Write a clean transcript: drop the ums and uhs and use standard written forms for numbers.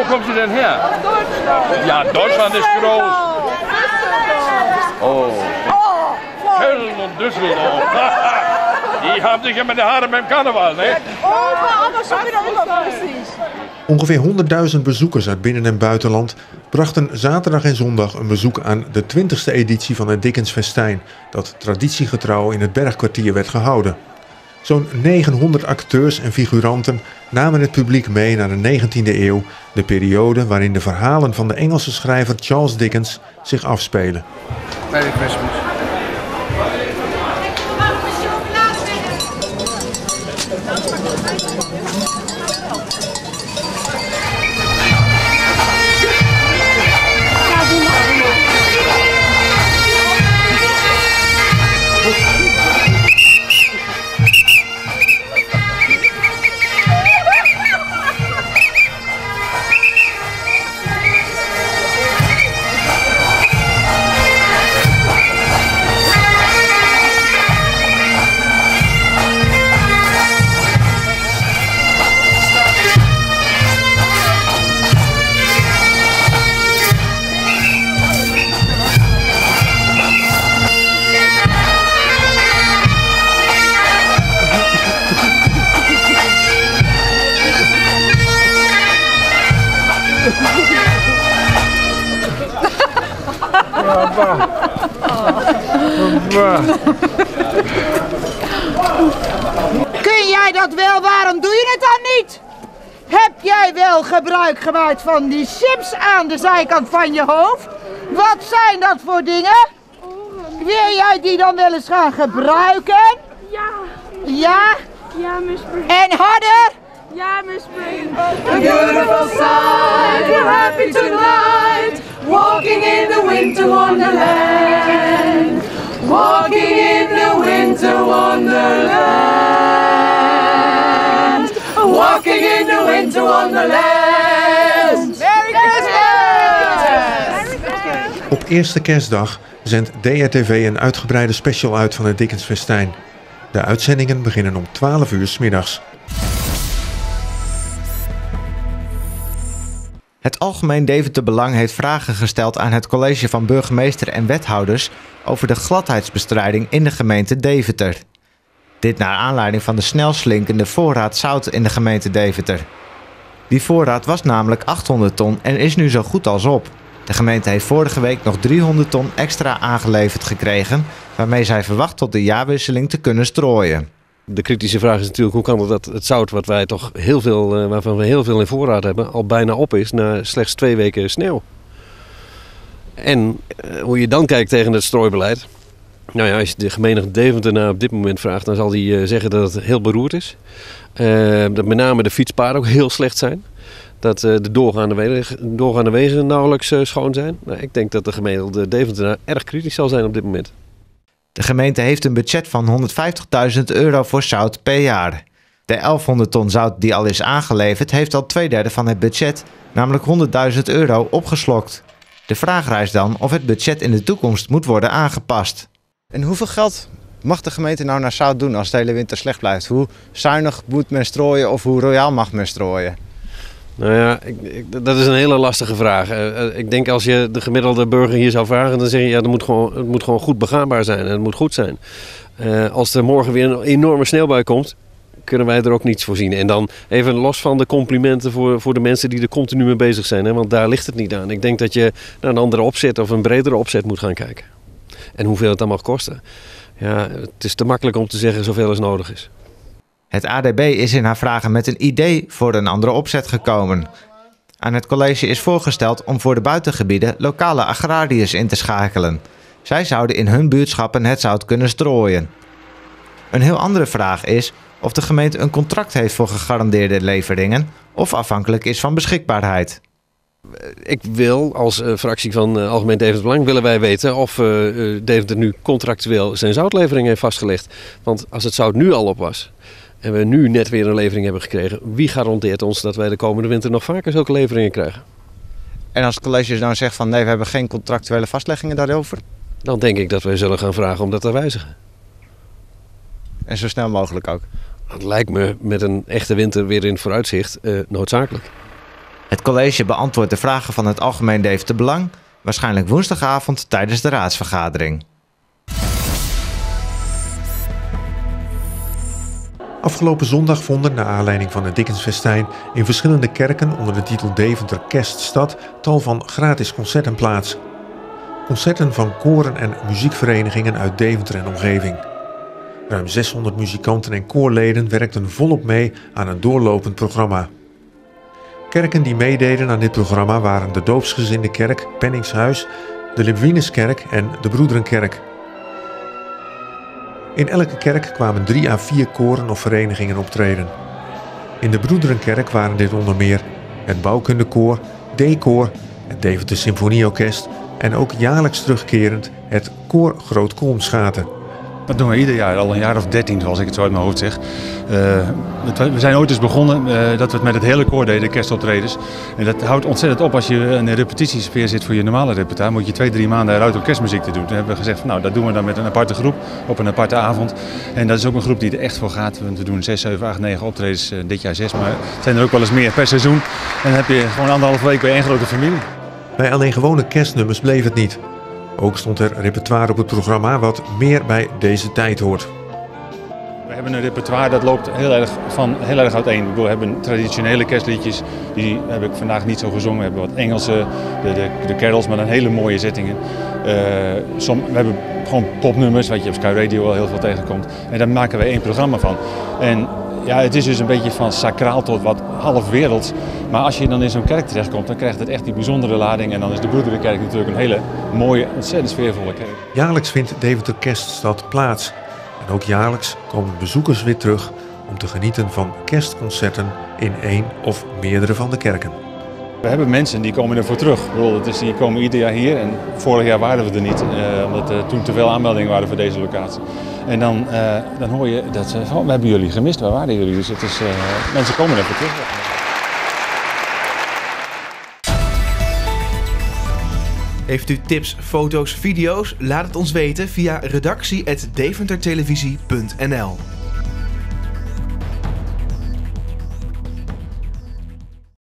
kommt sie denn her? Deutschland. Ja, Deutschland ist groß. Oh. Köln und Düsseldorf. Die haben sich ja met de haren beim Karneval, ne? Aber schon wieder überflüssig. Ongeveer 100.000 bezoekers uit binnen- en buitenland brachten zaterdag en zondag een bezoek aan de 20e editie van het Dickens Festijn, dat traditiegetrouw in het Bergkwartier werd gehouden. Zo'n 900 acteurs en figuranten namen het publiek mee naar de 19e eeuw, de periode waarin de verhalen van de Engelse schrijver Charles Dickens zich afspelen. Merry Christmas. Kun jij dat wel? Waarom doe je het dan niet? Heb jij wel gebruik gemaakt van die chips aan de zijkant van je hoofd? Wat zijn dat voor dingen? Wil jij die dan wel eens gaan gebruiken? Ja. Ja? Ja, Miss Spring. En harder? Ja, Miss Spring. A beautiful sight, we're happy tonight, walking in the winter wonderland, walking in the winter wonderland, walking in the winter wonderland. Merry Christmas! Op eerste kerstdag zendt DRTV een uitgebreide special uit van het Dickens Festijn. De uitzendingen beginnen om 12 uur 's middags. Het Algemeen Deventer Belang heeft vragen gesteld aan het college van burgemeester en wethouders over de gladheidsbestrijding in de gemeente Deventer. Dit naar aanleiding van de snel slinkende voorraad zout in de gemeente Deventer. Die voorraad was namelijk 800 ton en is nu zo goed als op. De gemeente heeft vorige week nog 300 ton extra aangeleverd gekregen, waarmee zij verwacht tot de jaarwisseling te kunnen strooien. De kritische vraag is natuurlijk hoe kan het dat het zout wat wij toch heel veel, waarvan we heel veel in voorraad hebben, al bijna op is na slechts 2 weken sneeuw. En hoe je dan kijkt tegen het strooibeleid. Nou ja, als je de gemeente Deventer op dit moment vraagt, dan zal die zeggen dat het heel beroerd is. Dat met name de fietspaden ook heel slecht zijn. Dat de doorgaande wegen nauwelijks schoon zijn. Nou, ik denk dat de gemeente Deventer erg kritisch zal zijn op dit moment. De gemeente heeft een budget van €150.000 voor zout per jaar. De 1100 ton zout die al is aangeleverd heeft al 2/3 van het budget, namelijk €100.000, opgeslokt. De vraag rijst dan of het budget in de toekomst moet worden aangepast. En hoeveel geld mag de gemeente nou naar zout doen als het de hele winter slecht blijft? Hoe zuinig moet men strooien of hoe royaal mag men strooien? Nou ja, dat is een hele lastige vraag. Ik denk als je de gemiddelde burger hier zou vragen, dan zeg je ja, het moet gewoon goed begaanbaar zijn en het moet goed zijn. Als er morgen weer een enorme sneeuwbui komt, kunnen wij er ook niets voor zien. En dan even los van de complimenten voor de mensen die er continu mee bezig zijn. Hè, want daar ligt het niet aan. Ik denk dat je naar een andere opzet of een bredere opzet moet gaan kijken. En hoeveel het dan mag kosten. Ja, het is te makkelijk om te zeggen zoveel als nodig is. Het ADB is in haar vragen met een idee voor een andere opzet gekomen. Aan het college is voorgesteld om voor de buitengebieden lokale agrariërs in te schakelen. Zij zouden in hun buurtschappen het zout kunnen strooien. Een heel andere vraag is of de gemeente een contract heeft voor gegarandeerde leveringen of afhankelijk is van beschikbaarheid. Ik wil als fractie van Algemeen Deventer Belang willen wij weten of Deventer nu contractueel zijn zoutlevering heeft vastgelegd. Want als het zout nu al op was en we nu net weer een levering hebben gekregen, wie garandeert ons dat wij de komende winter nog vaker zulke leveringen krijgen? En als het college nou zegt van nee, we hebben geen contractuele vastleggingen daarover? Dan denk ik dat wij zullen gaan vragen om dat te wijzigen. En zo snel mogelijk ook? Dat lijkt me met een echte winter weer in vooruitzicht noodzakelijk. Het college beantwoordt de vragen van het Algemeen Deventer Belang, waarschijnlijk woensdagavond tijdens de raadsvergadering. Afgelopen zondag vonden, naar aanleiding van het Dickensfestijn, in verschillende kerken onder de titel Deventer Kerststad tal van gratis concerten plaats. Concerten van koren en muziekverenigingen uit Deventer en omgeving. Ruim 600 muzikanten en koorleden werkten volop mee aan een doorlopend programma. Kerken die meededen aan dit programma waren de Doopsgezinde Kerk, Penningshuis, de Liebwinuskerk en de Broederenkerk. In elke kerk kwamen 3 à 4 koren of verenigingen optreden. In de Broederenkerk waren dit onder meer het Bouwkundekoor, D-koor, het Deventer Symfonieorkest en ook jaarlijks terugkerend het Koor Groot Kolmsgaten. Dat doen we ieder jaar, al een jaar of 13 zoals ik het zo uit mijn hoofd zeg. We zijn ooit eens begonnen dat we het met het hele koor deden, de kerstoptredens. En dat houdt ontzettend op als je in een repetitiesfeer zit voor je normale repertoire. Moet je 2-3 maanden eruit om kerstmuziek te doen. Toen hebben we gezegd van nou dat doen we dan met een aparte groep op een aparte avond. En dat is ook een groep die er echt voor gaat. We doen 6, 7, 8, 9 optredens, dit jaar 6. Maar het zijn er ook wel eens meer per seizoen. En dan heb je gewoon 1,5 week bij één grote familie. Bij alleen gewone kerstnummers bleef het niet. Ook stond er repertoire op het programma wat meer bij deze tijd hoort. We hebben een repertoire dat loopt heel erg uiteen. We hebben traditionele kerstliedjes, die heb ik vandaag niet zo gezongen. We hebben wat Engelse, de carols, maar dan hele mooie zettingen. We hebben gewoon popnummers, wat je op Sky Radio wel heel veel tegenkomt. En daar maken we 1 programma van. En ja, het is dus een beetje van sacraal tot wat half werelds. Maar als je dan in zo'n kerk terechtkomt, dan krijgt het echt die bijzondere lading. En dan is de Broederenkerk natuurlijk een hele mooie, ontzettend sfeervolle kerk. Jaarlijks vindt Deventer Kerststad plaats. En ook jaarlijks komen bezoekers weer terug om te genieten van kerstconcerten in 1 of meerdere van de kerken. We hebben mensen die komen ervoor terug. Die komen ieder jaar hier en vorig jaar waren we er niet, omdat er toen te veel aanmeldingen waren voor deze locatie. En dan hoor je dat ze we hebben jullie gemist, waar waren jullie? Dus het is, mensen komen ervoor terug. Heeft u tips, foto's, video's? Laat het ons weten via redactie@deventertelevisie.nl.